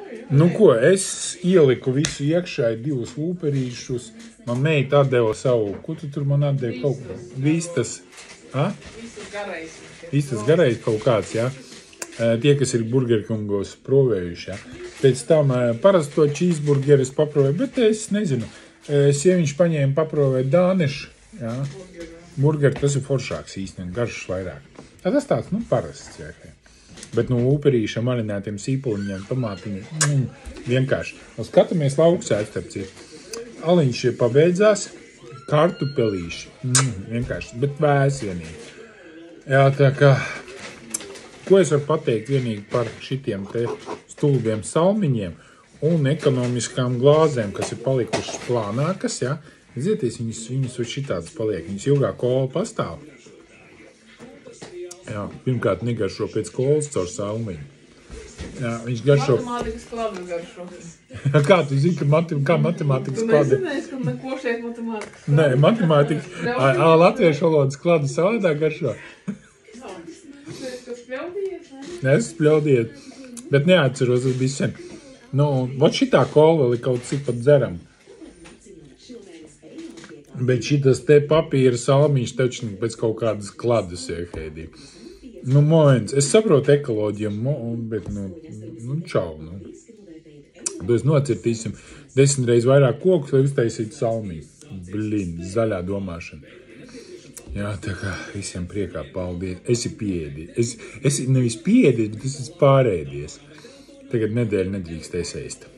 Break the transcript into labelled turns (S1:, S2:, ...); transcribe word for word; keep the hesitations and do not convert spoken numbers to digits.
S1: Nu ko, es ieliku visu iekšā, divus ūperīšus. Man meita atdeva savu, ko tu tur man atdevi kaut ko? Vistas, ha?
S2: Vistas garais.
S1: Vistas garais kaut kāds, jā. Tie, kas ir burgerkungos provējuši, jā. Pēc tam parasto cheeseburgeris paprovēju, bet es nezinu. Sieviņš paņēma paprovēju dānešu, jā. Burgeri, tas ir foršāks īstenībā, garšs vairāk. Tas tāds, nu, parasts, jā. Bet no ūperīša marinētiem sīpoliņiem, tomātiņiem, mm, vienkārši. Un skatāmies lauksēt, starp citu. Aliņš pabeidzās, kartupelīši, mm, vienkārši, bet vēs vienīgi. Jā, tā kā, ko es varu pateikt vienīgi par šitiem te stulbiem salmiņiem un ekonomiskām glāzēm, kas ir palikušas plānākas, jā. Zieties, viņas, viņas uz šitādas paliek, viņas ilgāk kola pastāv. Jā, pirmkārt negaršo pēc kolas caur salmiņu. Jā, viņš garšo...
S2: Matemātikas kladu garšo.
S1: Kā tu zini, ka matem, kā matemātikas kladu?
S2: Tu nezinājies, ka neko šeit matemātikas kladu.
S1: Nē, matemātikas... Ā, latviešu valodas kladu savādā garšo.
S2: Tu spļaudījies, ne?
S1: Ne, es spļaudījies. Bet neatceros, tas bija sen. Nu, vot šitā kola vēl ir kaut cik pat dzeram. Bet šitas te papīra salmiņš taču pēc kaut kādas kladas iekēdī. Nu, mojens, es saprotu ekoloģiju, bet, nu, nu čau, nu. Mēs nocirtīsim desmit reiz vairāk kokus, lai uztaisītu salmiņu. Blin, zaļā domāšana. Jā, tā kā visiem priekā paldies. Esi pieēdies. Es, es nevis pieēdies, bet es esmu pārēdies. Tagad nedēļu nedrīkst ēst.